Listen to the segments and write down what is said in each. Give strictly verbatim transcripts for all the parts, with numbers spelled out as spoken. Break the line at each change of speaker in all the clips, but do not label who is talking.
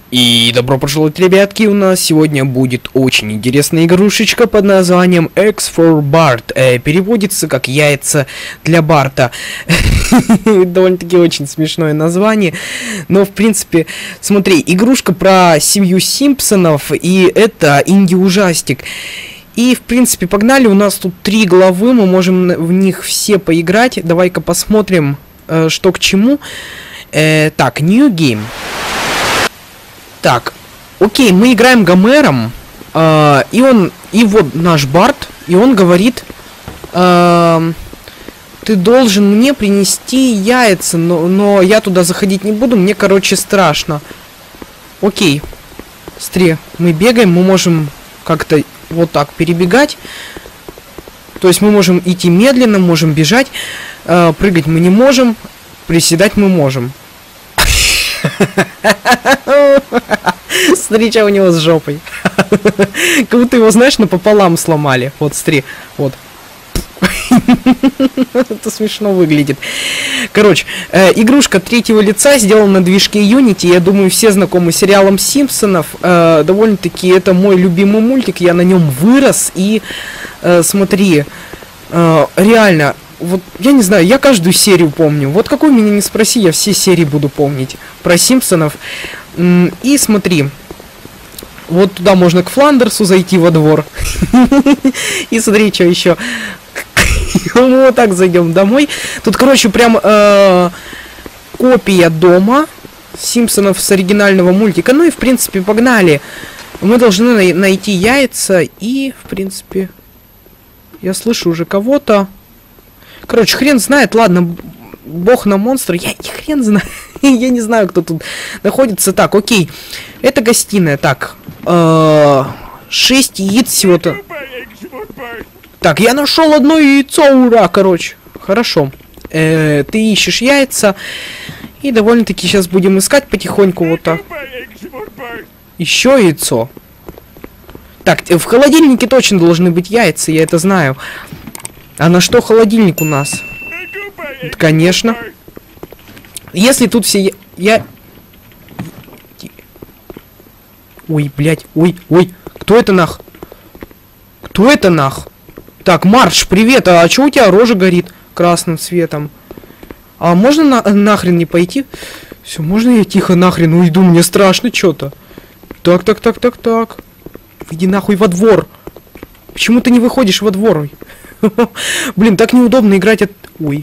И добро пожаловать, ребятки, у нас сегодня будет очень интересная игрушечка под названием Eggs for Bart. Э, переводится как яйца для Барта. Довольно-таки очень смешное название. Но, в принципе, смотри, игрушка про семью Симпсонов, и это инди-ужастик. И, в принципе, погнали, у нас тут три главы, мы можем в них все поиграть. Давай-ка посмотрим, э, что к чему. Э, так, New Game. Так, окей, мы играем Гомером, э, и он, и вот наш Барт, и он говорит, э, ты должен мне принести яйца, но, но я туда заходить не буду, мне, короче, страшно. Окей, смотри, мы бегаем, мы можем как-то вот так перебегать, то есть мы можем идти медленно, можем бежать, э, прыгать мы не можем, приседать мы можем. Смотри, что у него с жопой. Как будто его, знаешь, напополам сломали. Вот, смотри, вот. Это смешно выглядит. Короче, э, игрушка третьего лица сделана на движке Unity. Я думаю, все знакомы с сериалом Симпсонов. Э, довольно-таки это мой любимый мультик. Я на нем вырос. И э, смотри, э, реально, вот я не знаю, я каждую серию помню. Вот какую меня не спроси, я все серии буду помнить про Симпсонов. И смотри, вот туда можно к Фландерсу зайти во двор. И смотри, что еще. Мы вот так зайдем домой. Тут, короче, прям э, копия дома Симпсонов с оригинального мультика. Ну и, в принципе, погнали. Мы должны най- найти яйца. И, в принципе, я слышу уже кого-то. Короче, хрен знает. Ладно, бог на монстра. Я не хрен знаю. Я не знаю, кто тут находится. Так, окей. Это гостиная. Так. Э, шесть яиц всего-то. Так, я нашел одно яйцо, ура, короче. Хорошо. Э, ты ищешь яйца. И довольно-таки сейчас будем искать потихоньку вот так. Еще яйцо. Так, в холодильнике точно должны быть яйца, я это знаю. А на что холодильник у нас? Конечно. Если тут все... Я... Ой, блядь, ой, ой. Кто это нах? Кто это нах? Так, Марш, привет, а чё у тебя рожа горит красным цветом? А можно на нахрен не пойти? Все, можно я тихо нахрен уйду? Мне страшно что-то. Так, так, так, так, так. Иди нахуй во двор. Почему ты не выходишь во двор? Блин, так неудобно играть от... Ой.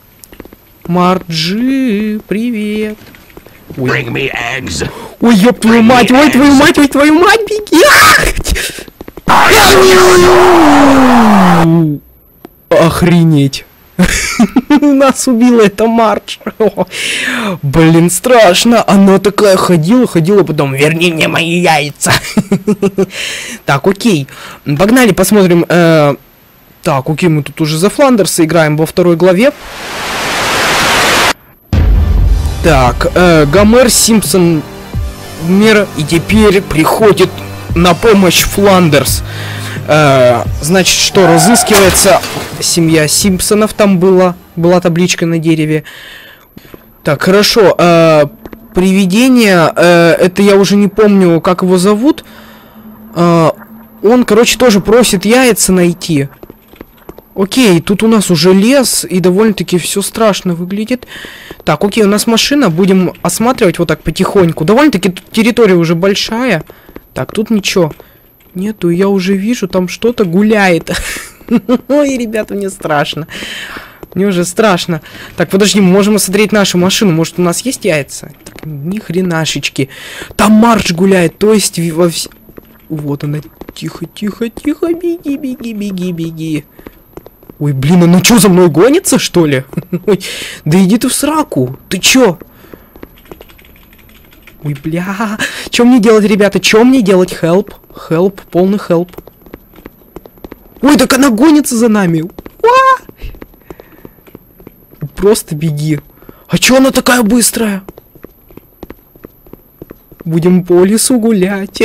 Марджи, привет. Ой, ой, ёб твою мать, ой, твою мать, ой, твою мать, беги! Охренеть. Нас убила эта Марч. Блин, страшно. Она такая ходила, ходила, потом верни мне мои яйца. Так, окей. Погнали, посмотрим. Э, так, окей, мы тут уже за Фландерса играем во второй главе. Так, э, Гомер Симпсон мир, и теперь приходит на помощь Фландерс. Э, значит, что разыскивается семья Симпсонов, там была, была табличка на дереве. Так, хорошо. Э, привидение, э, это я уже не помню, как его зовут. Э, он, короче, тоже просит яйца найти. Окей, тут у нас уже лес, и довольно-таки все страшно выглядит. Так, окей, у нас машина, будем осматривать вот так потихоньку. Довольно-таки территория уже большая. Так, тут ничего нету, я уже вижу, там что-то гуляет. Ой, ребята, мне страшно. Мне уже страшно. Так, подожди, мы можем осмотреть нашу машину. Может, у нас есть яйца? Так, ни хренашечки. Там Марш гуляет, то есть во вс... Вот она. Тихо, тихо, тихо, беги, беги, беги, беги. Ой, блин, она что, за мной гонится, что ли? Ой, да иди ты в сраку. Ты чё? Ой, бля. Чё мне делать, ребята? Чё мне делать? Help. Help. Полный help. Ой, так она гонится за нами. А! Просто беги. А чё она такая быстрая? Будем по лесу гулять.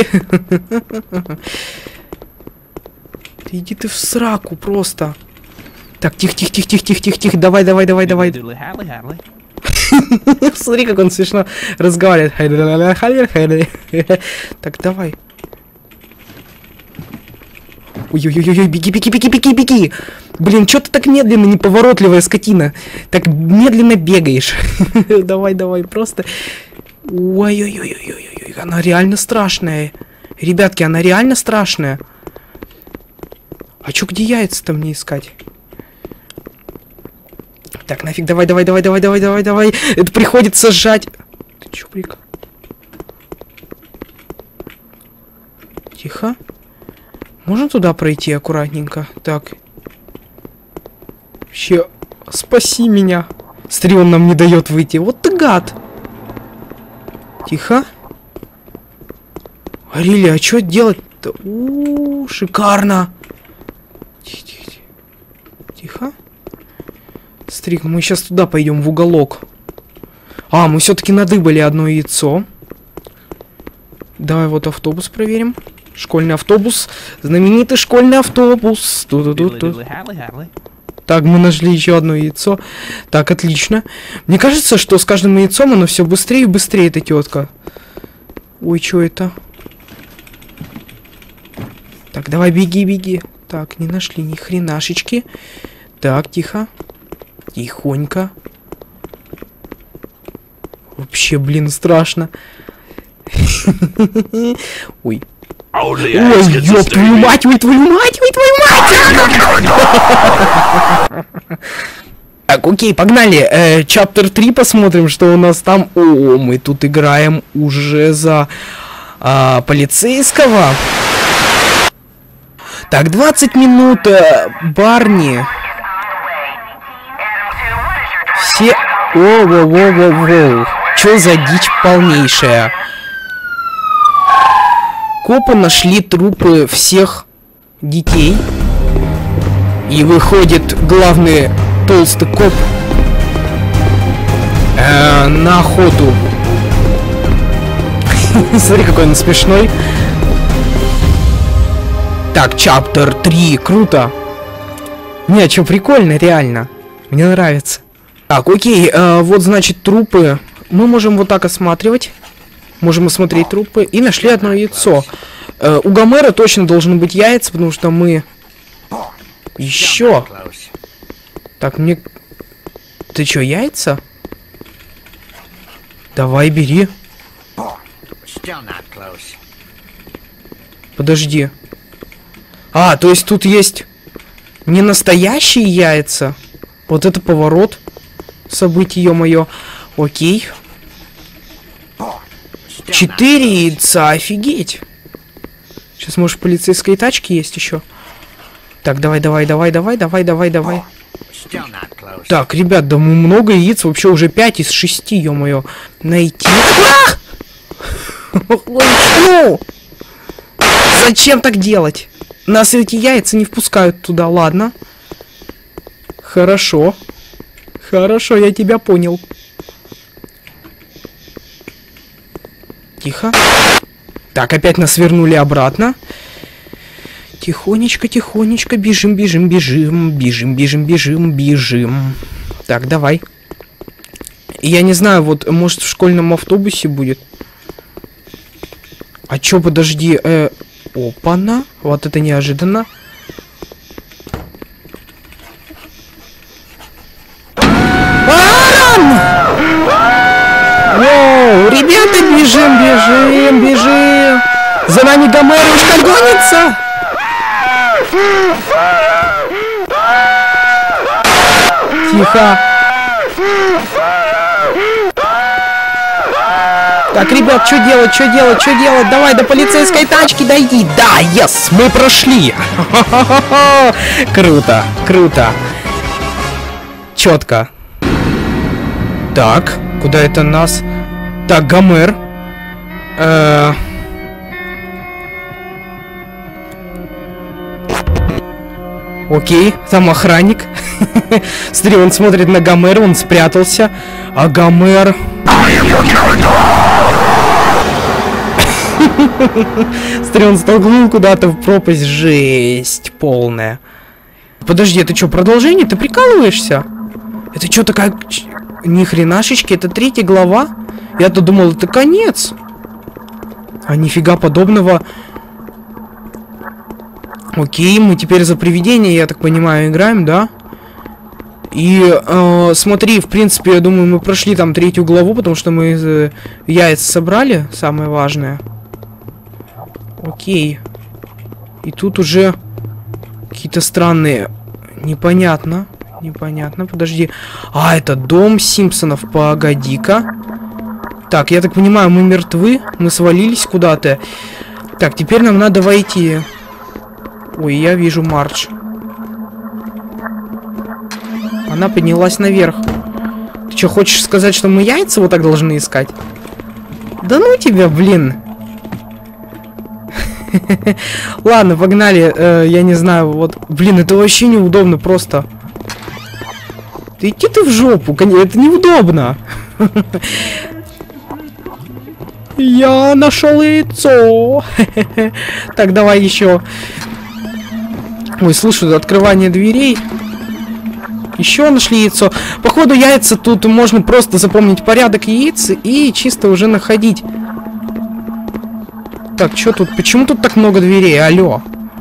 Иди ты в сраку просто. Так, тихо, тихо, тихо, тихо, тихо, тихо, тихо, давай, давай, давай, давай. Смотри, как он смешно разговаривает. Так, давай. Ой-ой-ой-ой, беги, беги, беги, беги, беги. Блин, что ты так медленно, неповоротливая скотина? Так медленно бегаешь. Давай, давай, просто. Ой-ой-ой-ой-ой-ой, она реально страшная. Ребятки, она реально страшная. А чё, где яйца-то мне искать? Так, нафиг, давай, давай, давай, давай, давай, давай, давай. Это приходится сжать. Ты чё, прик? Тихо. Можно туда пройти аккуратненько? Так. Вообще, спаси меня. Смотри, он нам не дает выйти. Вот ты гад. Тихо. Арили, а что делать-то? У-у-у, шикарно. Тихо, тихо, тихо. Смотри, мы сейчас туда пойдем, в уголок. А, мы все-таки надыбали одно яйцо. Давай вот автобус проверим. Школьный автобус. Знаменитый школьный автобус. Ту-ту-ту-ту. Так, мы нашли еще одно яйцо. Так, отлично. Мне кажется, что с каждым яйцом оно все быстрее и быстрее, эта тетка. Ой, что это? Так, давай, беги, беги. Так, не нашли ни хренашечки. Так, тихо. Тихонько. Вообще, блин, страшно. Ой. Ой, ёб твою мать, ой, твою мать, ой, твою мать! Так, окей, погнали. Э, Chapter три посмотрим, что у нас там. О, мы тут играем уже за а, полицейского. Так, двадцать минут, э, Барни. Все... Воу-воу-воу-воу-воу. Чё за дичь полнейшая? Копы нашли трупы всех детей. И выходит главный толстый коп э, на охоту. Смотри, какой он смешной. Так, Chapter три, круто. Не, что прикольно, реально. Мне нравится. Так, окей, э, вот, значит, трупы. Мы можем вот так осматривать. Можем осмотреть трупы. И нашли одно яйцо. Э, у Гомера точно должны быть яйца, потому что мы... Еще. Так, мне... Ты чё, яйца? Давай, бери. Подожди. А, то есть тут есть не настоящие яйца? Вот это поворот событий, ё-моё. Окей. Четыре яйца, офигеть. Сейчас, может, в полицейской тачке есть еще. Так, давай, давай, давай, давай, давай, давай, давай. Так, ребят, да мы много яиц, вообще уже пять из шести, ё-моё. Найти. Ну! Зачем так делать? Нас эти яйца не впускают туда, ладно. Хорошо. Хорошо, я тебя понял. Тихо. Так, опять нас вернули обратно. Тихонечко, тихонечко, бежим, бежим, бежим, бежим, бежим, бежим, бежим. Так, давай. Я не знаю, вот, может, в школьном автобусе будет. А чё, подожди, э... Опа-на, вот это неожиданно. Воу, ребята, бежим, бежим, бежим. За нами Гомерушка гонится. Тихо. Так, ребят, что делать, что делать, что делать? Давай до полицейской тачки дойди. Да, yes, мы прошли. Круто, круто. Четко. Так, куда это нас? Так, Гомер. Э... Окей, там охранник. Смотри, он смотрит на Гомера, он спрятался. А Гомер... Смотри, он столкнул куда-то в пропасть. Жесть полная. Подожди, это что, продолжение? Ты прикалываешься? Это что, такая... Ни хренашечки, это третья глава. Я-то думал, это конец. А нифига подобного. Окей, мы теперь за привидение, я так понимаю, играем, да? И э, смотри, в принципе, я думаю, мы прошли там третью главу, потому что мы э, яйца собрали, самое важное. Окей. И тут уже какие-то странные... Непонятно. Непонятно, подожди. А, это дом Симпсонов, погоди-ка. Так, я так понимаю, мы мертвы, мы свалились куда-то. Так, теперь нам надо войти. Ой, я вижу Мардж. Она поднялась наверх. Ты что, хочешь сказать, что мы яйца вот так должны искать? Да ну тебя, блин. Ладно, погнали. Э, я не знаю, вот... Блин, это вообще неудобно просто. Да иди ты в жопу, это неудобно. Я нашел яйцо. Так, давай еще. Ой, слышу, открывание дверей. Еще нашли яйцо. Походу, яйца тут можно просто запомнить порядок яиц и чисто уже находить. Так, что тут? Почему тут так много дверей? Алло.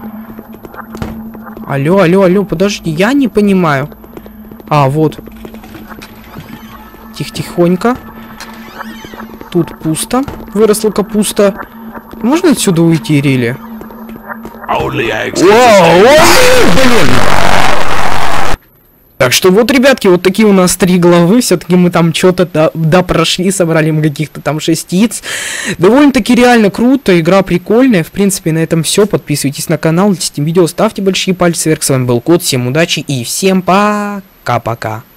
Алло, алло, алло, подожди, я не понимаю. А, вот. Тихо-тихонько. Тут пусто. Выросла капуста. Можно отсюда уйти, Рили? Так что вот, ребятки, вот такие у нас три главы. Все-таки мы там что-то да, да прошли, собрали мы каких-то там шесть яиц. Довольно-таки реально круто, игра прикольная. В принципе, на этом все. Подписывайтесь на канал, лайкайте видео, ставьте большие пальцы вверх. С вами был Кот, всем удачи и всем пока-пока.